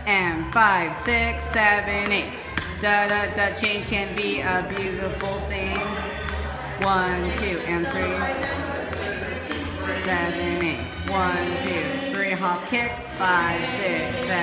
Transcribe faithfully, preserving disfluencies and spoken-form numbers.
and five, six, seven, eight. Da da da, change can be a beautiful thing. One, two, and three, seven, eight. One, two, three, hop, kick. Five, six, seven.